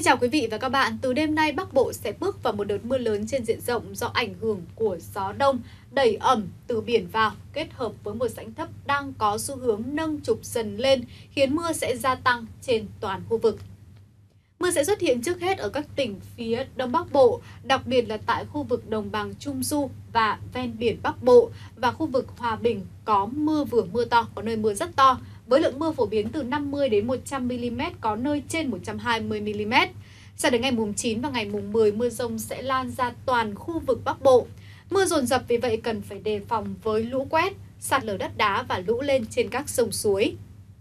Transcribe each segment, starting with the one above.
chào quý vị và các bạn. Từ đêm nay, Bắc Bộ sẽ bước vào một đợt mưa lớn trên diện rộng do ảnh hưởng của gió đông đẩy ẩm từ biển vào, kết hợp với một rãnh thấp đang có xu hướng nâng trục dần lên, khiến mưa sẽ gia tăng trên toàn khu vực. Mưa sẽ xuất hiện trước hết ở các tỉnh phía Đông Bắc Bộ, đặc biệt là tại khu vực đồng bằng Trung Du và ven biển Bắc Bộ và khu vực Hòa Bình có mưa vừa mưa to, có nơi mưa rất to, với lượng mưa phổ biến từ 50 đến 100 mm, có nơi trên 120 mm. Sang đến ngày mùng 9 và ngày mùng 10, mưa dông sẽ lan ra toàn khu vực Bắc Bộ. Mưa dồn dập, vì vậy cần phải đề phòng với lũ quét, sạt lở đất đá và lũ lên trên các sông suối.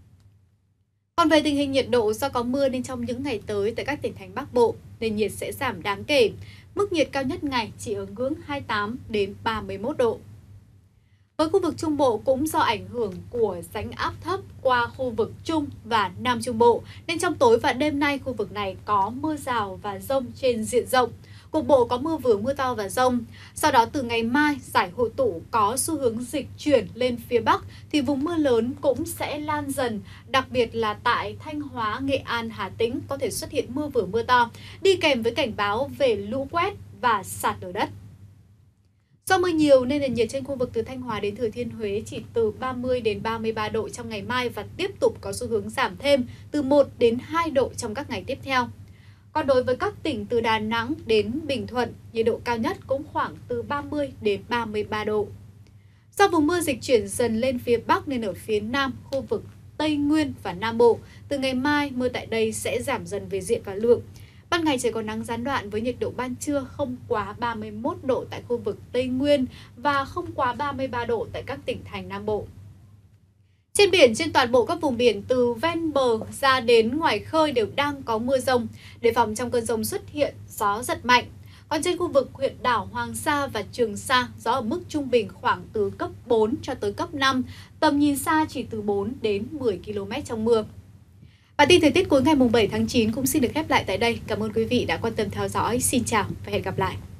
Còn về tình hình nhiệt độ, do có mưa nên trong những ngày tới tại các tỉnh thành Bắc Bộ, nền nhiệt sẽ giảm đáng kể. Mức nhiệt cao nhất ngày chỉ ở ngưỡng 28 đến 31 độ. Với khu vực Trung Bộ cũng do ảnh hưởng của rãnh áp thấp qua khu vực Trung và Nam Trung Bộ, nên trong tối và đêm nay khu vực này có mưa rào và dông trên diện rộng. Cục bộ có mưa vừa mưa to và dông. Sau đó từ ngày mai, giải hội tụ có xu hướng dịch chuyển lên phía Bắc thì vùng mưa lớn cũng sẽ lan dần, đặc biệt là tại Thanh Hóa, Nghệ An, Hà Tĩnh có thể xuất hiện mưa vừa mưa to, đi kèm với cảnh báo về lũ quét và sạt lở đất. Do mưa nhiều nên nền nhiệt trên khu vực từ Thanh Hóa đến Thừa Thiên Huế chỉ từ 30 đến 33 độ trong ngày mai và tiếp tục có xu hướng giảm thêm từ 1 đến 2 độ trong các ngày tiếp theo. Còn đối với các tỉnh từ Đà Nẵng đến Bình Thuận, nhiệt độ cao nhất cũng khoảng từ 30 đến 33 độ. Do vùng mưa dịch chuyển dần lên phía Bắc nên ở phía Nam, khu vực Tây Nguyên và Nam Bộ, từ ngày mai mưa tại đây sẽ giảm dần về diện và lượng. Ban ngày trời có nắng gián đoạn với nhiệt độ ban trưa không quá 31 độ tại khu vực Tây Nguyên và không quá 33 độ tại các tỉnh thành Nam Bộ. Trên biển, trên toàn bộ các vùng biển từ ven bờ ra đến ngoài khơi đều đang có mưa dông, đề phòng trong cơn dông xuất hiện gió giật mạnh. Còn trên khu vực huyện đảo Hoàng Sa và Trường Sa, gió ở mức trung bình khoảng từ cấp 4 cho tới cấp 5, tầm nhìn xa chỉ từ 4 đến 10 km trong mưa. Bản tin thời tiết cuối ngày 7 tháng 9 cũng xin được khép lại tại đây. Cảm ơn quý vị đã quan tâm theo dõi. Xin chào và hẹn gặp lại.